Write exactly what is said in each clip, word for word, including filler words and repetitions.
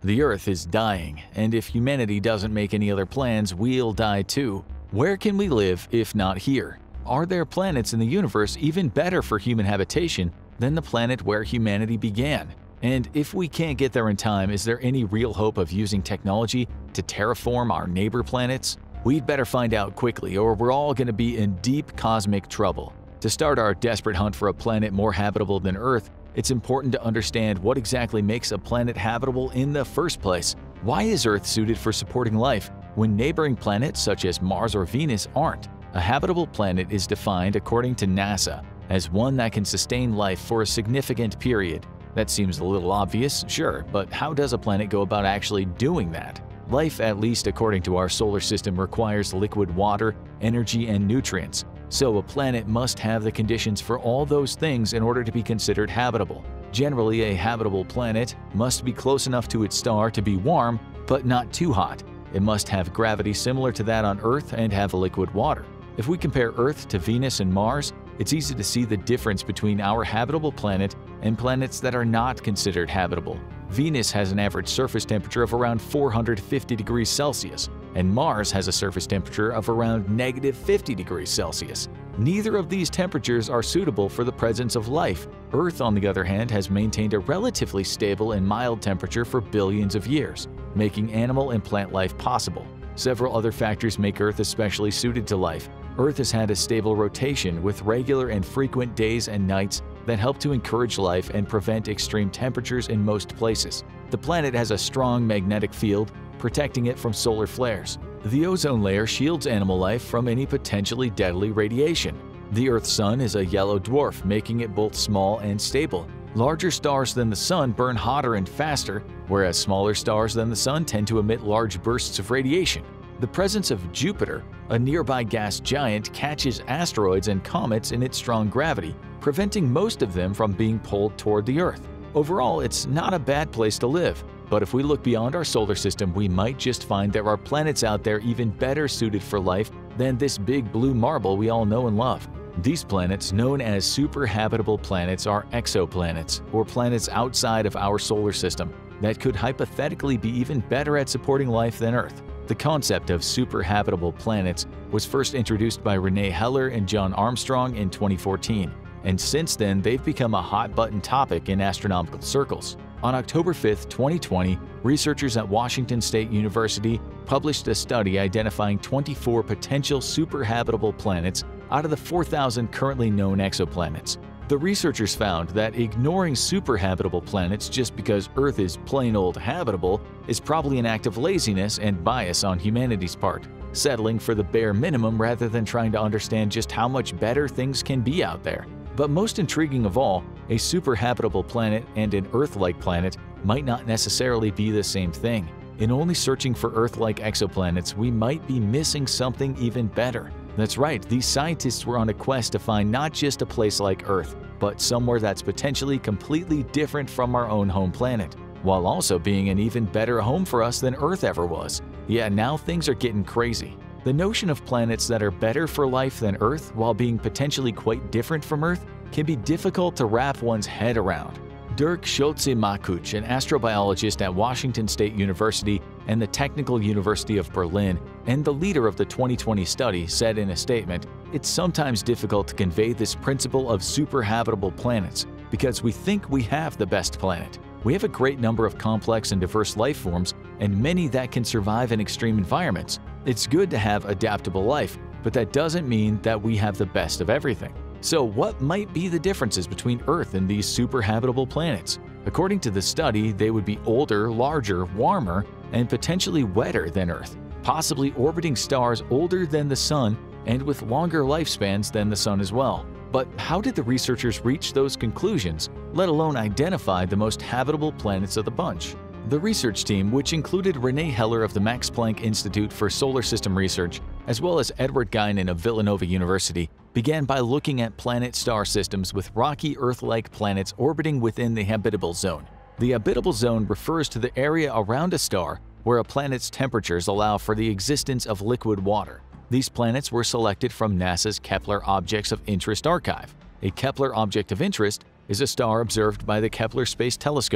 The Earth is dying, and if humanity doesn't make any other plans, we'll die too. Where can we live if not here? Are there planets in the universe even better for human habitation than the planet where humanity began? And if we can't get there in time, is there any real hope of using technology to terraform our neighbor planets? We'd better find out quickly, or we're all going to be in deep cosmic trouble. To start our desperate hunt for a planet more habitable than Earth, it's important to understand what exactly makes a planet habitable in the first place. Why is Earth suited for supporting life when neighboring planets such as Mars or Venus aren't? A habitable planet is defined according to NASA as one that can sustain life for a significant period. That seems a little obvious, sure, but how does a planet go about actually doing that? Life, at least according to our solar system, requires liquid water, energy, and nutrients. So a planet must have the conditions for all those things in order to be considered habitable. Generally, a habitable planet must be close enough to its star to be warm, but not too hot. It must have gravity similar to that on Earth and have liquid water. If we compare Earth to Venus and Mars, it's easy to see the difference between our habitable planet and planets that are not considered habitable. Venus has an average surface temperature of around four hundred fifty degrees Celsius, and Mars has a surface temperature of around negative fifty degrees Celsius. Neither of these temperatures are suitable for the presence of life. Earth, on the other hand, has maintained a relatively stable and mild temperature for billions of years, making animal and plant life possible. Several other factors make Earth especially suited to life. Earth has had a stable rotation with regular and frequent days and nights that help to encourage life and prevent extreme temperatures in most places. The planet has a strong magnetic field, protecting it from solar flares. The ozone layer shields animal life from any potentially deadly radiation. The Earth's sun is a yellow dwarf, making it both small and stable. Larger stars than the sun burn hotter and faster, whereas smaller stars than the sun tend to emit large bursts of radiation. The presence of Jupiter, a nearby gas giant, catches asteroids and comets in its strong gravity, preventing most of them from being pulled toward the Earth. Overall, it's not a bad place to live, but if we look beyond our solar system, we might just find there are planets out there even better suited for life than this big blue marble we all know and love. These planets, known as super-habitable planets, are exoplanets, or planets outside of our solar system that could hypothetically be even better at supporting life than Earth. The concept of super-habitable planets was first introduced by Renee Heller and John Armstrong in twenty fourteen, and since then they've become a hot-button topic in astronomical circles. On October fifth, twenty twenty, researchers at Washington State University published a study identifying twenty-four potential super-habitable planets out of the four thousand currently known exoplanets. The researchers found that ignoring super-habitable planets just because Earth is plain old habitable is probably an act of laziness and bias on humanity's part, settling for the bare minimum rather than trying to understand just how much better things can be out there. But most intriguing of all, a super-habitable planet and an Earth-like planet might not necessarily be the same thing. In only searching for Earth-like exoplanets, we might be missing something even better. That's right, these scientists were on a quest to find not just a place like Earth, but somewhere that's potentially completely different from our own home planet, while also being an even better home for us than Earth ever was. Yeah, now things are getting crazy. The notion of planets that are better for life than Earth while being potentially quite different from Earth can be difficult to wrap one's head around. Dirk Schulze-Makuch, an astrobiologist at Washington State University and the Technical University of Berlin, and the leader of the twenty twenty study, said in a statement, "It's sometimes difficult to convey this principle of super-habitable planets because we think we have the best planet. We have a great number of complex and diverse life forms and many that can survive in extreme environments. It's good to have adaptable life, but that doesn't mean that we have the best of everything." So what might be the differences between Earth and these super-habitable planets? According to the study, they would be older, larger, warmer, and potentially wetter than Earth, possibly orbiting stars older than the Sun and with longer lifespans than the Sun as well. But how did the researchers reach those conclusions, let alone identify the most habitable planets of the bunch? The research team, which included Renee Heller of the Max Planck Institute for Solar System Research, as well as Edward Guinan of Villanova University, began by looking at planet-star systems with rocky Earth-like planets orbiting within the habitable zone. The habitable zone refers to the area around a star where a planet's temperatures allow for the existence of liquid water. These planets were selected from NASA's Kepler Objects of Interest Archive. A Kepler Object of Interest is a star observed by the Kepler Space Telescope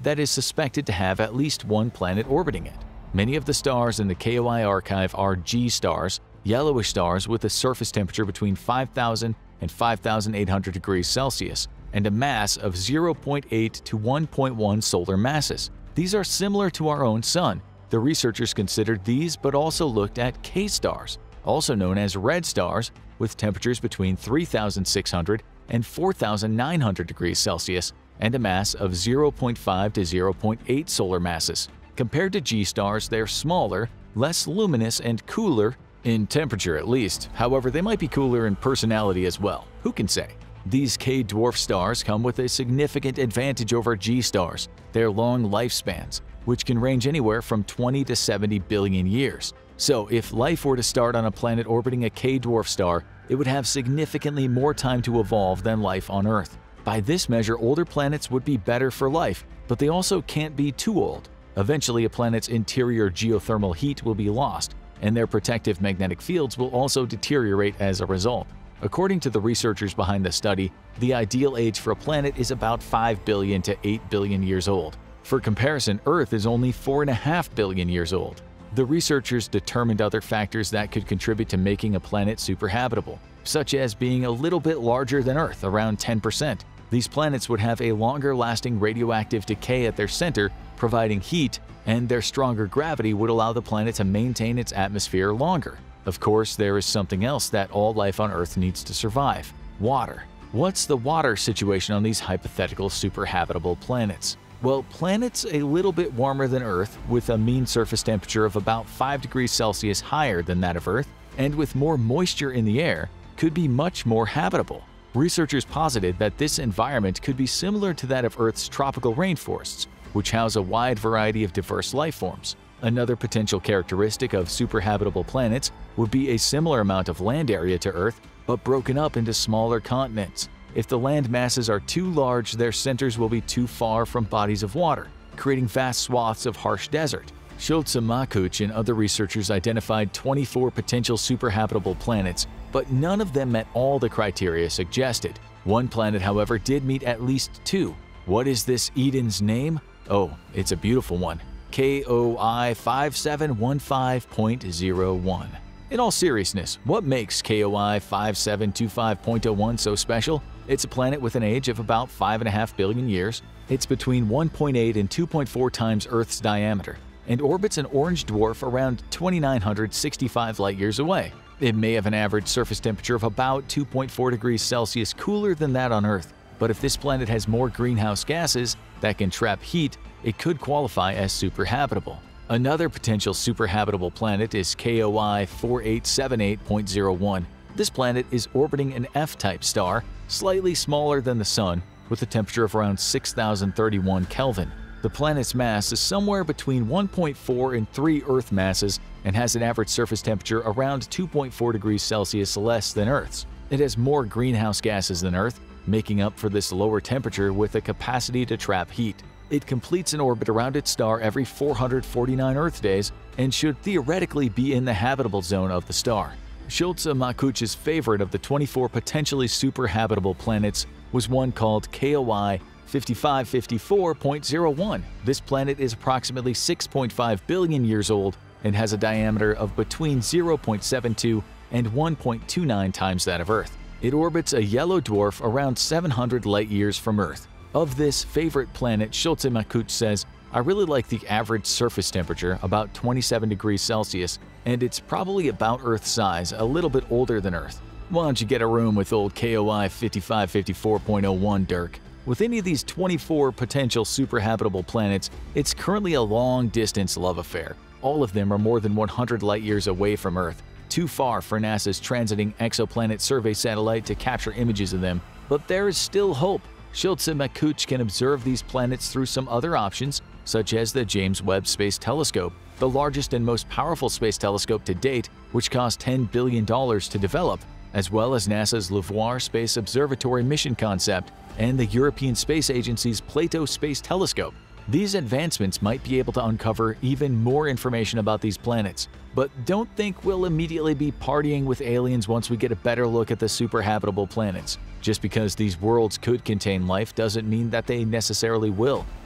that is suspected to have at least one planet orbiting it. Many of the stars in the K O I archive are G stars, yellowish stars with a surface temperature between five thousand and five thousand eight hundred degrees Celsius and a mass of zero point eight to one point one solar masses. These are similar to our own Sun. The researchers considered these but also looked at K stars, also known as red stars, with temperatures between three thousand six hundred and four thousand nine hundred degrees Celsius and a mass of zero point five to zero point eight solar masses. Compared to G stars, they're smaller, less luminous, and cooler in temperature at least. However, they might be cooler in personality as well. Who can say? These K dwarf stars come with a significant advantage over G stars: their long lifespans, which can range anywhere from twenty to seventy billion years. So if life were to start on a planet orbiting a K dwarf star, it would have significantly more time to evolve than life on Earth. By this measure, older planets would be better for life, but they also can't be too old. Eventually, a planet's interior geothermal heat will be lost, and their protective magnetic fields will also deteriorate as a result. According to the researchers behind the study, the ideal age for a planet is about five billion to eight billion years old. For comparison, Earth is only four point five billion years old. The researchers determined other factors that could contribute to making a planet super habitable, such as being a little bit larger than Earth, around ten percent. These planets would have a longer-lasting radioactive decay at their center, providing heat, and their stronger gravity would allow the planet to maintain its atmosphere longer. Of course, there is something else that all life on Earth needs to survive: water. What's the water situation on these hypothetical super habitable planets? Well, planets a little bit warmer than Earth, with a mean surface temperature of about five degrees Celsius higher than that of Earth, and with more moisture in the air, could be much more habitable. Researchers posited that this environment could be similar to that of Earth's tropical rainforests, which house a wide variety of diverse life forms. Another potential characteristic of superhabitable planets would be a similar amount of land area to Earth, but broken up into smaller continents. If the land masses are too large, their centers will be too far from bodies of water, creating vast swaths of harsh desert. Schulze-Makuch and other researchers identified twenty-four potential superhabitable planets, but none of them met all the criteria suggested. One planet, however, did meet at least two. What is this Eden's name? Oh, it's a beautiful one: K O I five seven one five point zero one. In all seriousness, what makes K O I five seven two five point zero one so special? It's a planet with an age of about five point five billion years. It's between one point eight and two point four times Earth's diameter, and orbits an orange dwarf around two thousand nine hundred sixty-five light-years away. It may have an average surface temperature of about two point four degrees Celsius cooler than that on Earth, but if this planet has more greenhouse gases that can trap heat, it could qualify as superhabitable. Another potential superhabitable planet is K O I four eight seven eight point zero one. This planet is orbiting an F-type star, slightly smaller than the Sun, with a temperature of around six thousand thirty-one Kelvin. The planet's mass is somewhere between one point four and three Earth masses and has an average surface temperature around two point four degrees Celsius less than Earth's. It has more greenhouse gases than Earth, making up for this lower temperature with a capacity to trap heat. It completes an orbit around its star every four hundred forty-nine Earth days and should theoretically be in the habitable zone of the star. Schulze-Makuch's favorite of the twenty-four potentially superhabitable planets was one called K O I fifty-five fifty-four point zero one. This planet is approximately six point five billion years old and has a diameter of between zero point seven two and one point two nine times that of Earth. It orbits a yellow dwarf around seven hundred light-years from Earth. Of this favorite planet, Schulze-Makuch says, "I really like the average surface temperature, about twenty-seven degrees Celsius, and it's probably about Earth size, a little bit older than Earth." Why don't you get a room with old K O I fifty-five fifty-four point zero one, Dirk? With any of these twenty-four potential superhabitable planets, it's currently a long-distance love affair. All of them are more than one hundred light-years away from Earth, too far for NASA's Transiting Exoplanet Survey satellite to capture images of them. But there is still hope. Schulze-Makuch can observe these planets through some other options, such as the James Webb Space Telescope, the largest and most powerful space telescope to date, which cost ten billion dollars to develop, as well as NASA's LaVoire Space Observatory mission concept and the European Space Agency's Plato Space Telescope. These advancements might be able to uncover even more information about these planets, but don't think we'll immediately be partying with aliens once we get a better look at the superhabitable planets. Just because these worlds could contain life doesn't mean that they necessarily will.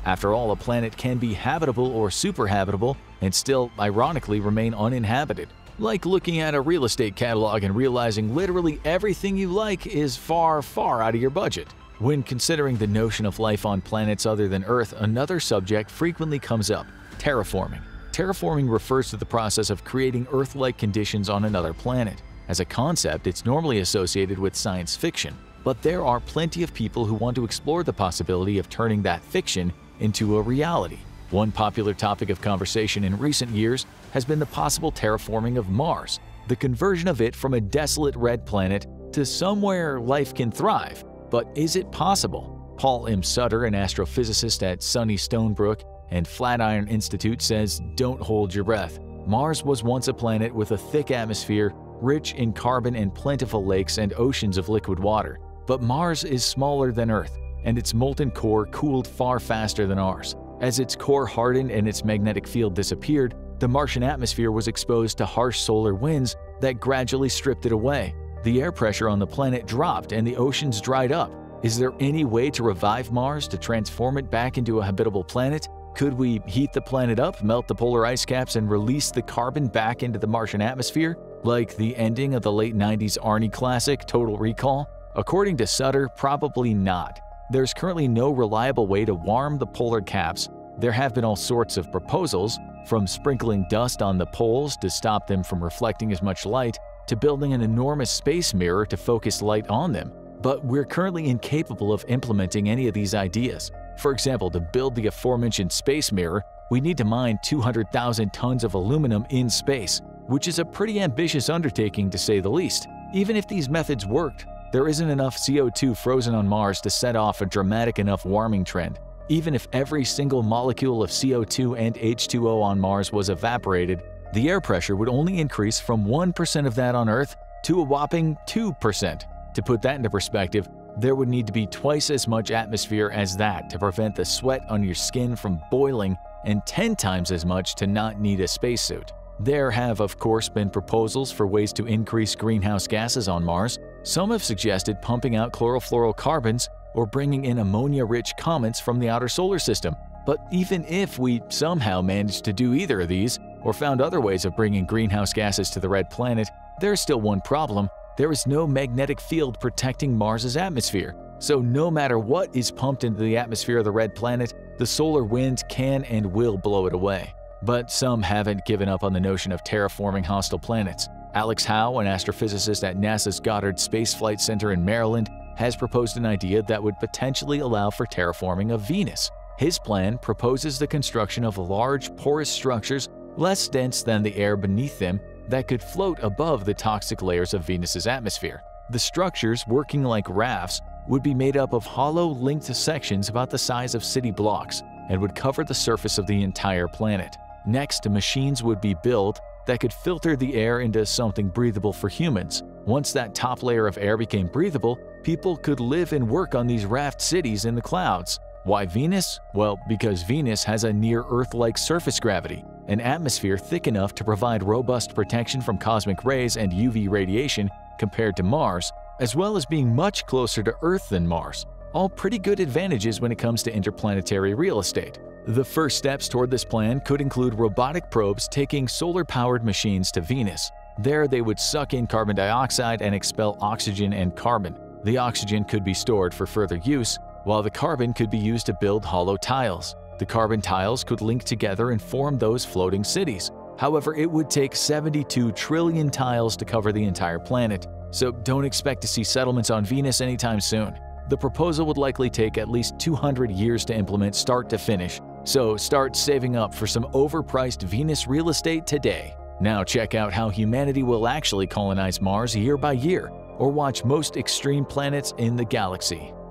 After all, a planet can be habitable or superhabitable and still, ironically, remain uninhabited. Like looking at a real estate catalog and realizing literally everything you like is far, far out of your budget. When considering the notion of life on planets other than Earth, another subject frequently comes up: terraforming. Terraforming refers to the process of creating Earth-like conditions on another planet. As a concept, it's normally associated with science fiction, but there are plenty of people who want to explore the possibility of turning that fiction into a reality. One popular topic of conversation in recent years has been the possible terraforming of Mars, the conversion of it from a desolate red planet to somewhere life can thrive. But is it possible? Paul M. Sutter, an astrophysicist at SUNY Stonebrook and Flatiron Institute, says, "Don't hold your breath. Mars was once a planet with a thick atmosphere, rich in carbon and plentiful lakes and oceans of liquid water. But Mars is smaller than Earth, and its molten core cooled far faster than ours. As its core hardened and its magnetic field disappeared, the Martian atmosphere was exposed to harsh solar winds that gradually stripped it away. The air pressure on the planet dropped and the oceans dried up. Is there any way to revive Mars, to transform it back into a habitable planet? Could we heat the planet up, melt the polar ice caps, and release the carbon back into the Martian atmosphere, like the ending of the late nineties Arnie classic, Total Recall?" According to Sutter, probably not. There's currently no reliable way to warm the polar caps. There have been all sorts of proposals, from sprinkling dust on the poles to stop them from reflecting as much light, to building an enormous space mirror to focus light on them. But we're currently incapable of implementing any of these ideas. For example, to build the aforementioned space mirror, we need to mine two hundred thousand tons of aluminum in space, which is a pretty ambitious undertaking to say the least. Even if these methods worked, there isn't enough C O two frozen on Mars to set off a dramatic enough warming trend. Even if every single molecule of C O two and H two O on Mars was evaporated, the air pressure would only increase from one percent of that on Earth to a whopping two percent. To put that into perspective, there would need to be twice as much atmosphere as that to prevent the sweat on your skin from boiling, and ten times as much to not need a spacesuit. There have, of course, been proposals for ways to increase greenhouse gases on Mars. Some have suggested pumping out chlorofluorocarbons or bringing in ammonia-rich comets from the outer solar system. But even if we somehow managed to do either of these, or found other ways of bringing greenhouse gases to the red planet, there's still one problem. There is no magnetic field protecting Mars's atmosphere. So no matter what is pumped into the atmosphere of the red planet, the solar wind can and will blow it away. But some haven't given up on the notion of terraforming hostile planets. Alex Howe, an astrophysicist at NASA's Goddard Space Flight Center in Maryland, has proposed an idea that would potentially allow for terraforming of Venus. His plan proposes the construction of large, porous structures less dense than the air beneath them that could float above the toxic layers of Venus's atmosphere. The structures, working like rafts, would be made up of hollow, linked sections about the size of city blocks and would cover the surface of the entire planet. Next, machines would be built that could filter the air into something breathable for humans. Once that top layer of air became breathable, people could live and work on these raft cities in the clouds. Why Venus? Well, because Venus has a near-Earth-like surface gravity, an atmosphere thick enough to provide robust protection from cosmic rays and U V radiation compared to Mars, as well as being much closer to Earth than Mars. All pretty good advantages when it comes to interplanetary real estate. The first steps toward this plan could include robotic probes taking solar-powered machines to Venus. There they would suck in carbon dioxide and expel oxygen and carbon. The oxygen could be stored for further use, while the carbon could be used to build hollow tiles. The carbon tiles could link together and form those floating cities. However, it would take seventy-two trillion tiles to cover the entire planet, so don't expect to see settlements on Venus anytime soon. The proposal would likely take at least two hundred years to implement start to finish, so start saving up for some overpriced Venus real estate today. Now check out how humanity will actually colonize Mars year by year, or watch Most Extreme Planets in the Galaxy.